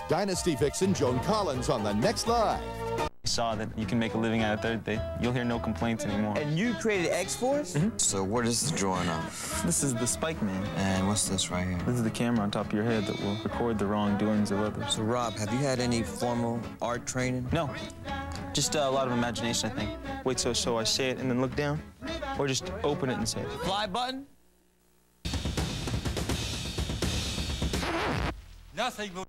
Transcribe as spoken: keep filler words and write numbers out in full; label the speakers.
Speaker 1: Dynasty vixen Joan Collins on the next live.
Speaker 2: Saw that you can make a living out of it. They, you'll hear no complaints anymore.
Speaker 3: And you created X-Force?
Speaker 2: Mm-hmm.
Speaker 4: So what is the drawing of?
Speaker 2: This is the Spike Man.
Speaker 4: And what's this right here?
Speaker 2: This is the camera on top of your head that will record the wrongdoings of others.
Speaker 4: So Rob, have you had any formal art training?
Speaker 2: No, just uh, a lot of imagination, I think. Wait so so I say it and then look down, or just open it and say it.
Speaker 3: Fly button?
Speaker 5: Nothing will